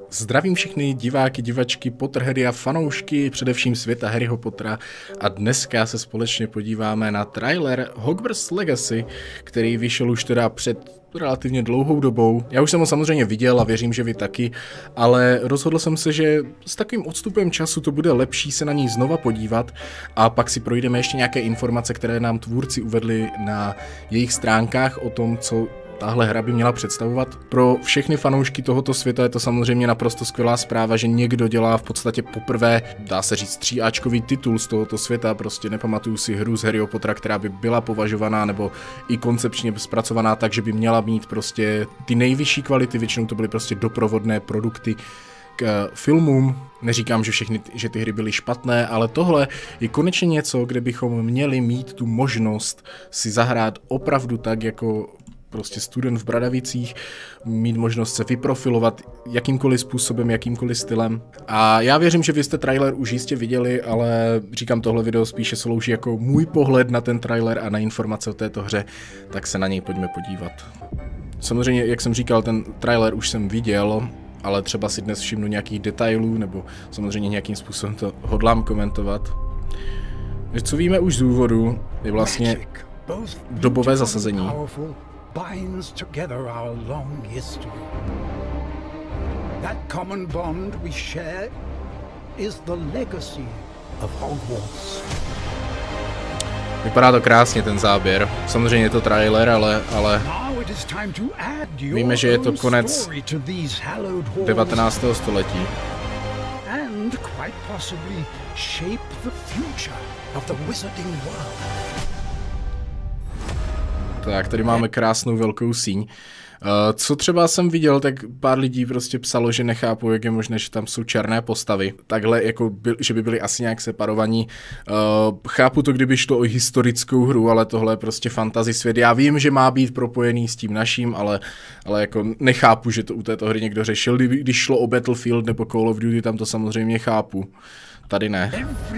Zdravím všechny diváky, divačky, Potterheady a fanoušky, především světa Harryho Pottera, a dneska se společně podíváme na trailer Hogwarts Legacy, který vyšel už teda před relativně dlouhou dobou. Já už jsem ho samozřejmě viděl a věřím, že vy taky, ale rozhodl jsem se, že s takovým odstupem času to bude lepší se na něj znova podívat a pak si projdeme ještě nějaké informace, které nám tvůrci uvedli na jejich stránkách o tom, co tahle hra by měla představovat. Pro všechny fanoušky tohoto světa je to samozřejmě naprosto skvělá zpráva, že někdo dělá v podstatě poprvé, dá se říct, 3áčkový titul z tohoto světa. Prostě nepamatuju si hru z Harryho Pottera, která by byla považovaná nebo i koncepčně zpracovaná tak, že by měla mít prostě ty nejvyšší kvality, většinou to byly prostě doprovodné produkty k filmům. Neříkám, že ty hry byly špatné, ale tohle je konečně něco, kde bychom měli mít tu možnost si zahrát opravdu tak, jako prostě student v Bradavicích, mít možnost se vyprofilovat jakýmkoliv způsobem, jakýmkoliv stylem. A já věřím, že vy jste trailer už jistě viděli, ale říkám, tohle video spíše slouží jako můj pohled na ten trailer a na informace o této hře, tak se na něj pojďme podívat. Samozřejmě, jak jsem říkal, ten trailer už jsem viděl, ale třeba si dnes všimnu nějakých detailů, nebo samozřejmě nějakým způsobem to hodlám komentovat. Co víme už z úvodu, je vlastně dobové zasazení. Binds together our long history. That common bond we share is the legacy of Hogwarts. Vypadá to krásně, ten záběr. Samozřejmě je to trailer, ale víme, že je to konec 19. století. And quite possibly shape the future of the wizarding world. Tak, tady máme krásnou velkou síň. Co třeba jsem viděl, tak pár lidí prostě psalo, že nechápou, jak je možné, že tam jsou černé postavy. Takhle, jako že by byly asi nějak separovaní. Chápu to, kdyby šlo o historickou hru, ale tohle je prostě fantasy svět. Já vím, že má být propojený s tím naším, ale jako nechápu, že to u této hry někdo řešil. Když šlo o Battlefield nebo Call of Duty, tam to samozřejmě chápu. Tady ne.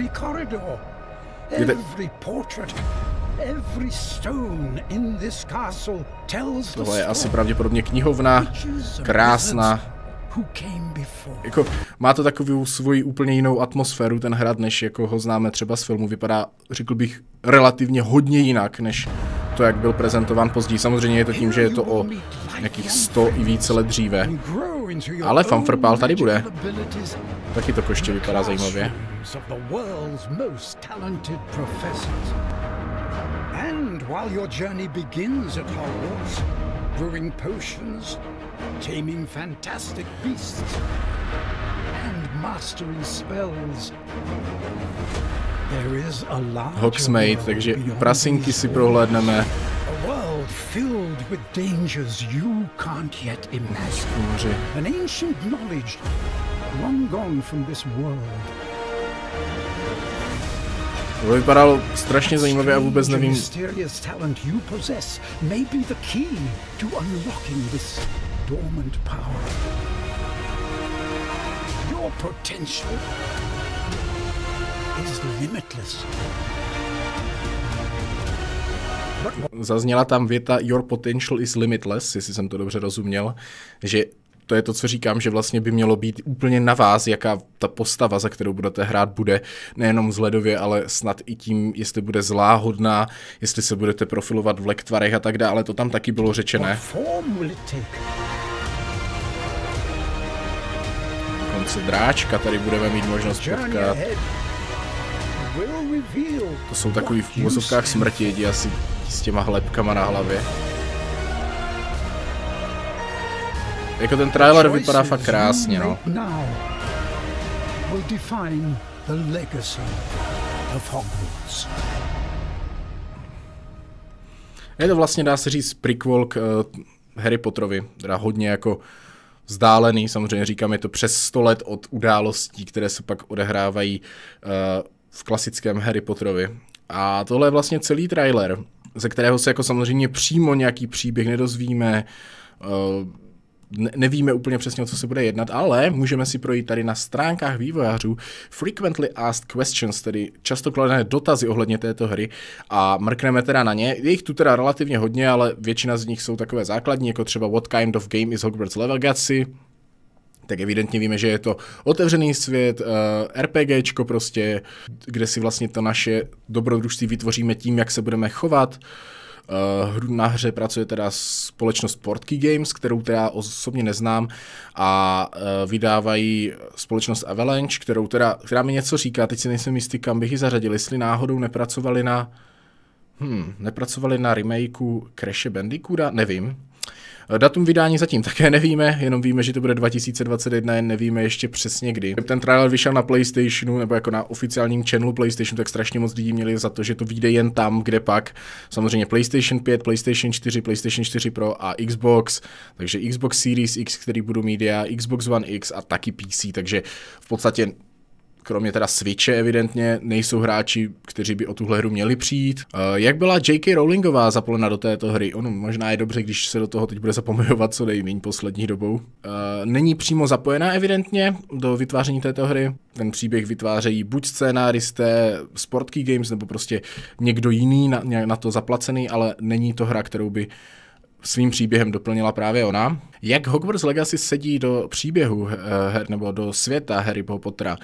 Tohle je asi pravděpodobně knihovna, krásná. Jako, má to takovou svoji úplně jinou atmosféru, ten hrad, než jako ho známe třeba z filmu. Vypadá, řekl bych, relativně hodně jinak, než to, jak byl prezentován později. Samozřejmě je to tím, že je to o nějakých 100 i více let dříve. Ale fanfrpál tady bude. Taky to koště vypadá zajímavě. And while your journey begins at Hogwarts, brewing potions, taming fantastic beasts, and mastering spells, there is a large Hogsmeade, takže prasinky si prohlédneme. A world filled with dangers you can't yet imagine. An ancient knowledge long gone from this world. To vypadalo strašně zajímavě a vůbec nevím. Zazněla tam věta Your potential is limitless, jestli jsem to dobře rozuměl, že to je to, co říkám, že vlastně by mělo být úplně na vás, jaká ta postava, za kterou budete hrát, bude nejenom vzhledově, ale snad i tím, jestli bude zlá, hodná, jestli se budete profilovat v lektvarech a tak dále, ale to tam taky bylo řečené. Konce dráčka tady budeme mít možnost potkat. To jsou takový v úvozovkách smrti, jedi asi s těma hlepkama na hlavě. Jako ten trailer vypadá fakt krásně, no. Je to vlastně, dá se říct, prequel k Harry Potterovi, teda hodně jako vzdálený, samozřejmě říkám, je to přes 100 let od událostí, které se pak odehrávají v klasickém Harry Potterovi. A tohle je vlastně celý trailer, ze kterého se jako samozřejmě přímo nějaký příběh nedozvíme, nevíme úplně přesně, o co se bude jednat, ale můžeme si projít tady na stránkách vývojářů Frequently Asked Questions, tedy často kladené dotazy ohledně této hry, a mrkneme teda na ně. Je jich tu teda relativně hodně, ale většina z nich jsou takové základní, jako třeba What kind of game is Hogwarts Legacy, tak evidentně víme, že je to otevřený svět, RPGčko prostě, kde si vlastně to naše dobrodružství vytvoříme tím, jak se budeme chovat. Na hře pracuje teda společnost Portkey Games, kterou teda osobně neznám, a vydávají společnost Avalanche, která mi něco říká, teď si nejsem jistý, kam bych ji zařadil, jestli náhodou nepracovali na remakeu Crashe Bandicoota, nevím. Datum vydání zatím také nevíme, jenom víme, že to bude 2021, jen nevíme ještě přesně kdy. Ten trailer vyšel na PlayStationu, nebo jako na oficiálním channelu PlayStationu, tak strašně moc lidí měli za to, že to vyjde jen tam, kde pak. Samozřejmě PlayStation 5, PlayStation 4, PlayStation 4 Pro a Xbox, takže Xbox Series X, který budu mít já, Xbox One X a taky PC, takže v podstatě kromě teda Switche evidentně nejsou hráči, kteří by o tuhle hru měli přijít. Jak byla J.K. Rowlingová zapojena do této hry? Ono možná je dobře, když se do toho teď bude zapomínat co nejméně poslední dobou. Není přímo zapojená evidentně do vytváření této hry. Ten příběh vytvářejí buď scénáristé z Portkey Games, nebo prostě někdo jiný na to zaplacený, ale není to hra, kterou by svým příběhem doplnila právě ona. Jak Hogwarts Legacy sedí do příběhu nebo do světa Harryho Pottera?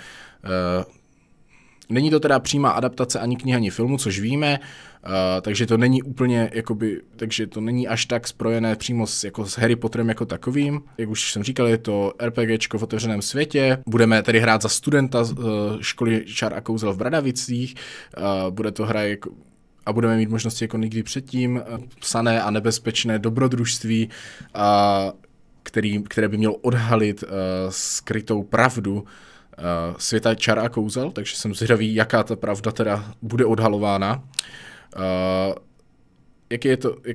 Není to teda přímá adaptace ani knihy, ani filmu, což víme, takže to není úplně, takže to není až tak spojené přímo s Harry Potterem jako takovým. Jak už jsem říkal, je to RPGčko v otevřeném světě. Budeme tedy hrát za studenta školy čar a kouzel v Bradavicích. Bude to hra a budeme mít možnosti jako nikdy předtím, psané a nebezpečné dobrodružství, které by mělo odhalit skrytou pravdu světa čar a kouzel, takže jsem zvědavý, jaká ta pravda teda bude odhalována. Jaký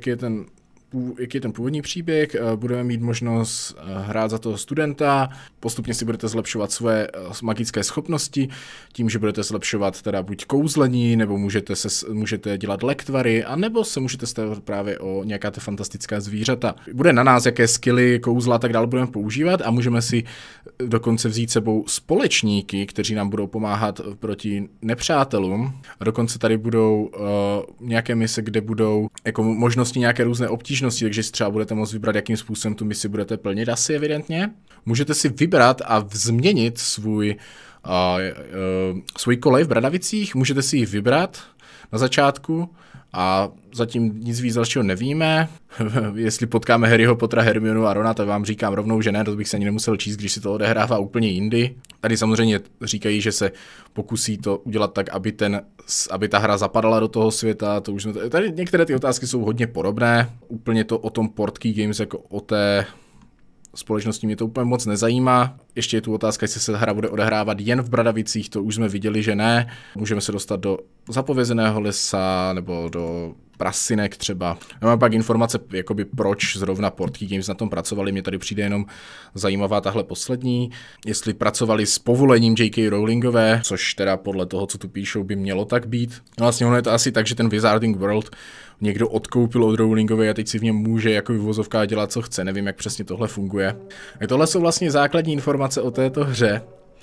je ten původní příběh, budeme mít možnost hrát za toho studenta, postupně si budete zlepšovat svoje magické schopnosti, tím, že budete zlepšovat teda buď kouzlení, nebo můžete dělat lektvary, anebo se můžete starat právě o nějaká ty fantastická zvířata. Bude na nás, jaké skilly, kouzla a tak dále budeme používat, a můžeme si dokonce vzít sebou společníky, kteří nám budou pomáhat proti nepřátelům. A dokonce tady budou nějaké mise, kde budou jako možnosti nějaké různé obtížnosti, takže si třeba budete moct vybrat, jakým způsobem tu misi budete plnit asi evidentně. Můžete si vybrat a změnit svůj kolej v Bradavicích, můžete si ji vybrat na začátku a zatím nic víc dalšího nevíme. Jestli potkáme Harryho Pottera, Hermionu a Rona, tak vám říkám rovnou, že ne, to bych se ani nemusel číst, když si to odehrává úplně jindy. Tady samozřejmě říkají, že se pokusí to udělat tak, aby ta hra zapadala do toho světa. To už tady některé ty otázky jsou hodně podobné. Úplně to o tom Portkey Games jako o té společnosti mě to úplně moc nezajímá. Ještě je tu otázka, jestli se hra bude odehrávat jen v Bradavicích, to už jsme viděli, že ne. Můžeme se dostat do zapovězeného lesa nebo do prasinek třeba. Já mám pak informace, jakoby proč zrovna Portkey Games na tom pracovali, mě tady přijde jenom zajímavá tahle poslední. Jestli pracovali s povolením J.K. Rowlingové, což teda podle toho, co tu píšou, by mělo tak být. No vlastně ono je to asi tak, že ten Wizarding World někdo odkoupil od Rowlingové a teď si v něm může jako vyvozovka dělat, co chce. Nevím, jak přesně tohle funguje. A tohle jsou vlastně základní informace o této hře.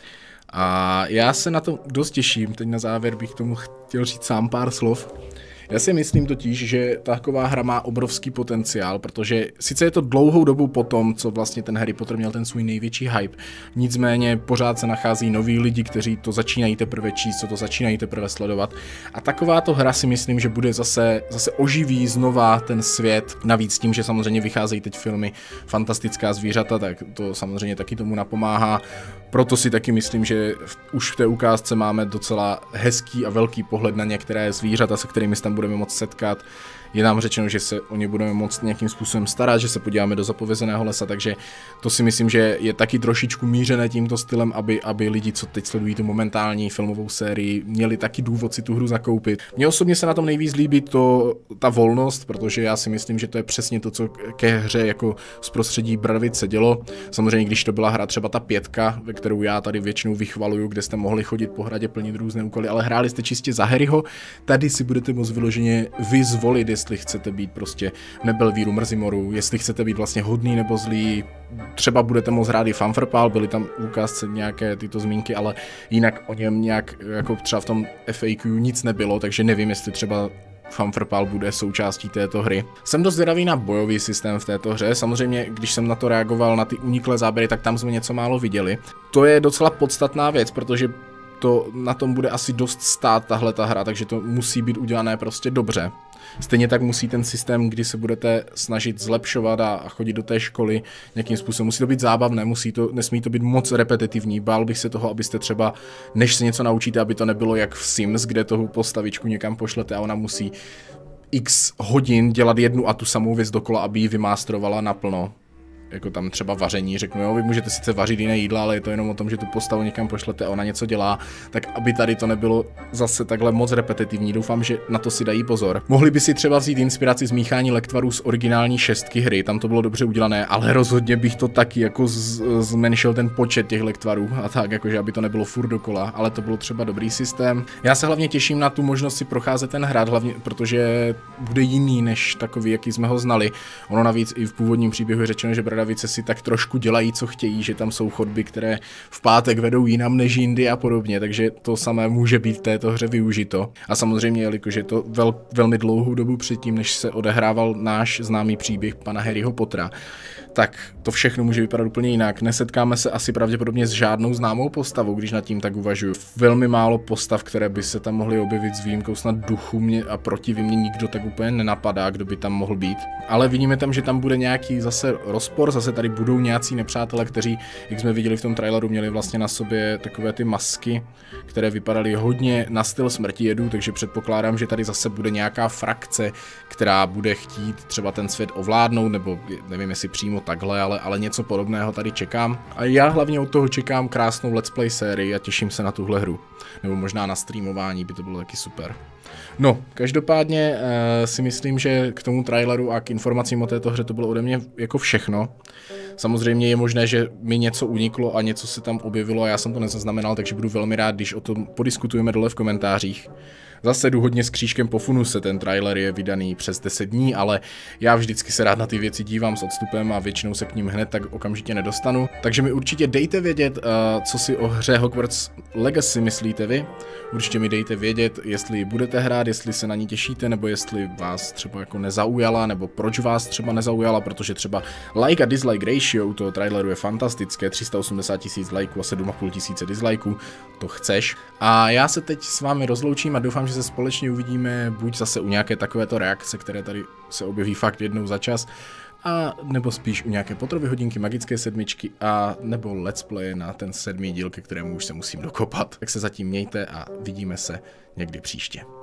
A já se na to dost těším. Teď na závěr bych tomu chtěl říct sám pár slov. Já si myslím totiž, že taková hra má obrovský potenciál, protože sice je to dlouhou dobu po tom, co vlastně ten Harry Potter měl ten svůj největší hype, nicméně pořád se nachází noví lidi, kteří to začínají teprve číst, co to začínají teprve sledovat. A takováto hra si myslím, že bude zase oživí znova ten svět, navíc tím, že samozřejmě vycházejí teď filmy Fantastická zvířata, tak to samozřejmě taky tomu napomáhá. Proto si taky myslím, že už v té ukázce máme docela hezký a velký pohled na některé zvířata, se kterými se tam budeme moct setkat. Je nám řečeno, že se o ně budeme moct nějakým způsobem starat, že se podíváme do zapovězeného lesa, takže to si myslím, že je taky trošičku mířené tímto stylem, aby lidi, co teď sledují tu momentální filmovou sérii, měli taky důvod si tu hru zakoupit. Mně osobně se na tom nejvíc líbí ta volnost, protože já si myslím, že to je přesně to, co ke hře jako z prostředí Bradavic se dělo. Samozřejmě, když to byla hra třeba ta 5, ve kterou já tady většinou vychvaluju, kde jste mohli chodit po hradě, plnit různé úkoly, ale hráli jste čistě za Harryho, tady si budete moct vyloženě vyzvolit, jestli chcete být prostě v Nebelvíru, Mrzimoru, jestli chcete být vlastně hodný nebo zlý, třeba budete moct hrát i Fanfrpál, byly tam v ukázce nějaké tyto zmínky, ale jinak o něm nějak, jako třeba v tom FAQ nic nebylo, takže nevím, jestli třeba fanfrpál bude součástí této hry. Jsem dost zvědavý na bojový systém v této hře, samozřejmě když jsem na to reagoval na ty uniklé záběry, tak tam jsme něco málo viděli. To je docela podstatná věc, protože na tom bude asi dost stát tahle ta hra, takže to musí být udělané prostě dobře. Stejně tak musí ten systém, kdy se budete snažit zlepšovat a chodit do té školy nějakým způsobem, musí to být zábavné, nesmí to být moc repetitivní. Bál bych se toho, abyste třeba, než se něco naučíte, aby to nebylo jak v Sims, kde toho postavičku někam pošlete a ona musí x hodin dělat jednu a tu samou věc dokola, aby ji vymasterovala naplno. Jako tam třeba vaření, řeknu, jo, vy můžete sice vařit jiné jídla, ale je to jenom o tom, že tu postavu někam pošlete a ona něco dělá, tak aby tady to nebylo zase takhle moc repetitivní, doufám, že na to si dají pozor. Mohli by si třeba vzít inspiraci z míchání lektvarů z originální 6 hry, tam to bylo dobře udělané, ale rozhodně bych to taky jako zmenšil ten počet těch lektvarů a tak, jakože aby to nebylo furt dokola, ale to bylo třeba dobrý systém. Já se hlavně těším na tu možnost si procházet ten hrad, hlavně protože bude jiný než takový, jaký jsme ho znali. Ono navíc i v původním příběhu je řečeno, že Bradavice si tak trošku dělají, co chtějí, že tam jsou chodby, které v pátek vedou jinam než jindy a podobně, takže to samé může být v této hře využito. A samozřejmě, jelikož je to velmi dlouhou dobu předtím, než se odehrával náš známý příběh pana Harryho Pottera, tak to všechno může vypadat úplně jinak. Nesetkáme se asi pravděpodobně s žádnou známou postavou, když nad tím tak uvažuji. Velmi málo postav, které by se tam mohly objevit s výjimkou snad duchu mě a proti mě nikdo tak úplně nenapadá, kdo by tam mohl být. Ale vidíme tam, že tam bude nějaký zase rozpor, zase tady budou nějací nepřátelé, kteří, jak jsme viděli v tom traileru, měli vlastně na sobě takové ty masky, které vypadaly hodně na styl Smrti jedů, takže předpokládám, že tady zase bude nějaká frakce, která bude chtít třeba ten svět ovládnout, nebo nevím, jestli přímo takhle, ale něco podobného tady čekám. A já hlavně od toho čekám krásnou let's play sérii a těším se na tuhle hru. Nebo možná na streamování by to bylo taky super. No, každopádně si myslím, že k tomu traileru a k informacím o této hře to bylo ode mě jako všechno. Samozřejmě je možné, že mi něco uniklo a něco se tam objevilo a já jsem to nezaznamenal, takže budu velmi rád, když o tom podiskutujeme dole v komentářích. Zase jdu hodně s křížkem po funuse, ten trailer je vydaný přes 10 dní, ale já vždycky se rád na ty věci dívám s odstupem a většinou se k ním hned tak okamžitě nedostanu. Takže mi určitě dejte vědět, co si o hře Hogwarts Legacy myslíte vy. Určitě mi dejte vědět, jestli budete hrát, jestli se na ní těšíte, nebo jestli vás třeba jako nezaujala, nebo proč vás třeba nezaujala, protože třeba like a dislike ratio u toho traileru je fantastické, 380 000 lajků a 7 500 dislikeů, to chceš. A já se teď s vámi rozloučím a doufám, že se společně uvidíme buď zase u nějaké takovéto reakce, které tady se objeví fakt jednou za čas, a nebo spíš u nějaké Potterovy hodinky, magické sedmičky a nebo let's play na ten 7. díl, ke kterému už se musím dokopat. Tak se zatím mějte a vidíme se někdy příště.